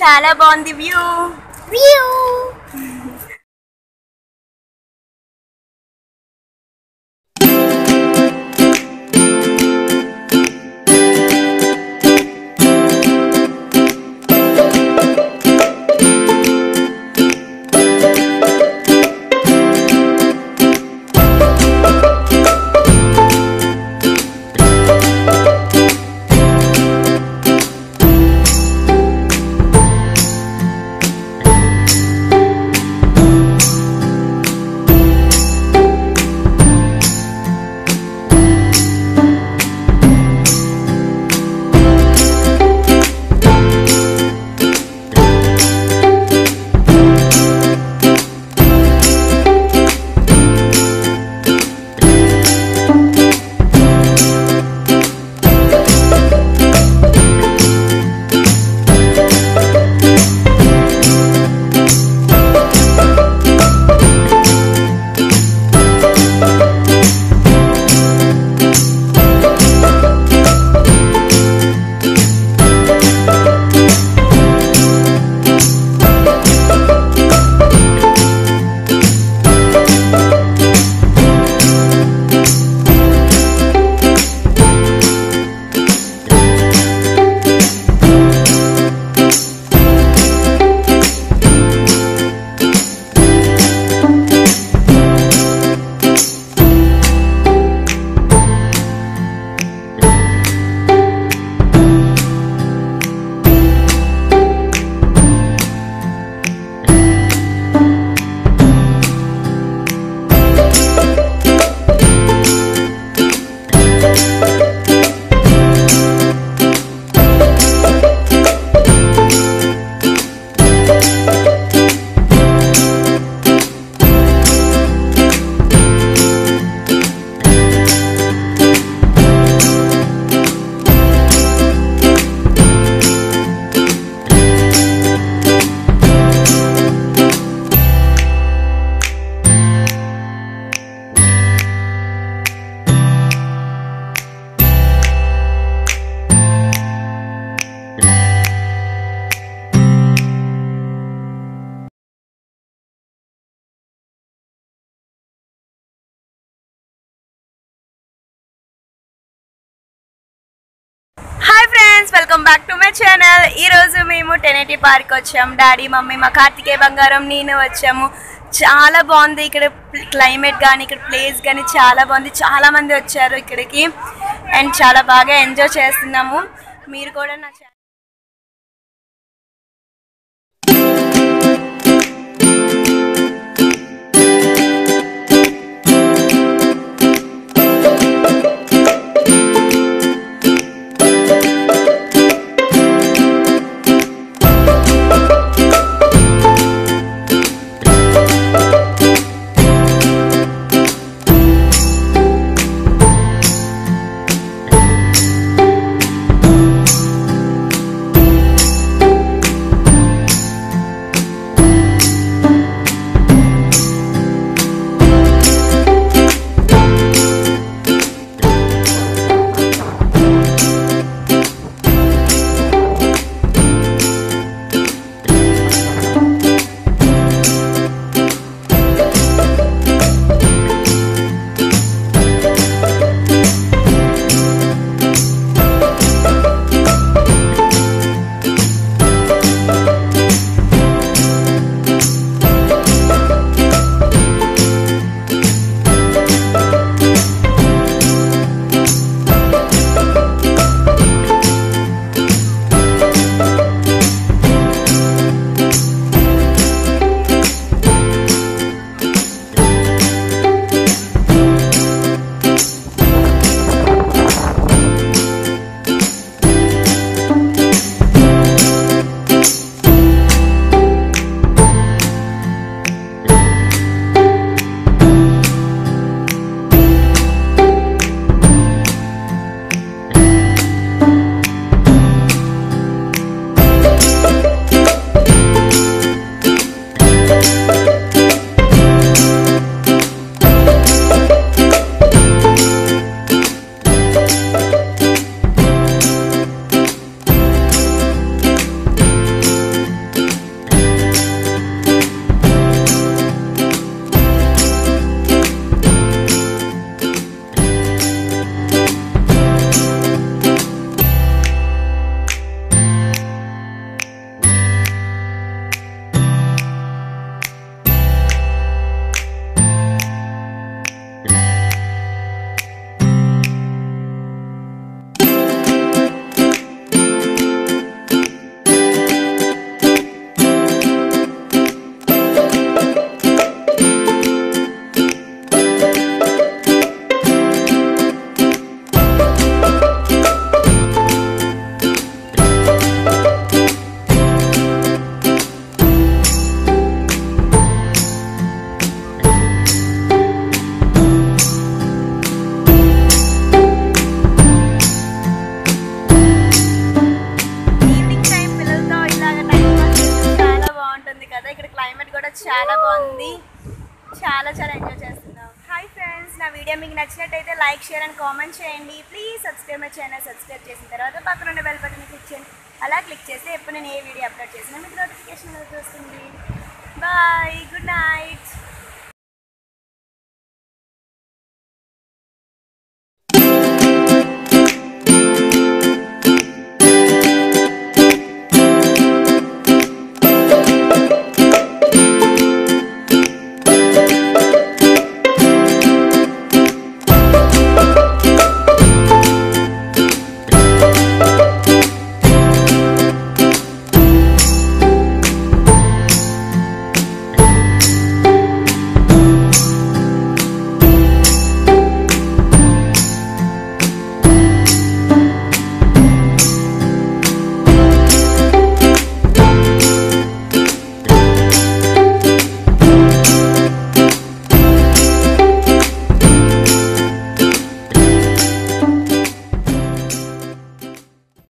చాలా బాగుంది view view. Hi friends, welcome back to my channel. ఈరోజు మేము 1080 పార్క్ వచ్చాము. డాడీ, మమ్మీ, మా కార్తికేయ బంగారం, నేను వచ్చాము. చాలా బాగుంది ఇక్కడ క్లైమేట్ కానీ, ఇక్కడ ప్లేస్ కానీ చాలా బాగుంది. చాలామంది వచ్చారు ఇక్కడికి అండ్ చాలా బాగా ఎంజాయ్ చేస్తున్నాము. మీరు కూడా నా చాలా బాగుంది, చాలా చాలా ఎంజాయ్ చేస్తున్నాం. హాయ్ ఫ్రెండ్స్, నా వీడియో మీకు నచ్చినట్టయితే లైక్, షేర్ అండ్ కామెంట్ చేయండి. Please subscribe my channel. Subscribe చేసిన తర్వాత పక్కన ఉన్న బెల్ బటన్ క్లిక్ చేయండి. అలా క్లిక్ చేస్తే ఎప్పుడు నేను ఏ వీడియో అప్లోడ్ చేసినా మీకు నోటిఫికేషన్ వస్తుంది. Bye, good night.